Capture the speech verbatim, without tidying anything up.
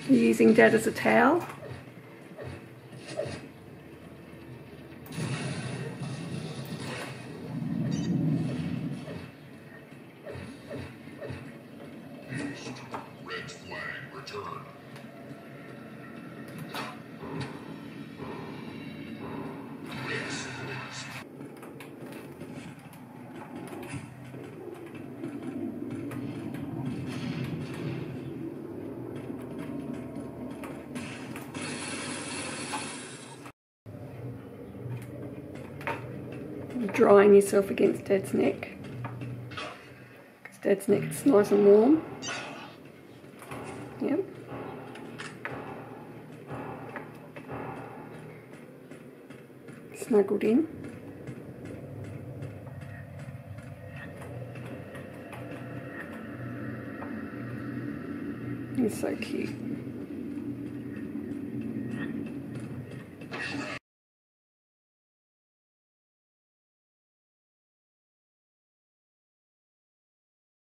You're using Dad as a towel. Red flag returned. Drying yourself against Dad's neck, because Dad's neck is nice and warm. Yep. Snuggled in. He's so cute.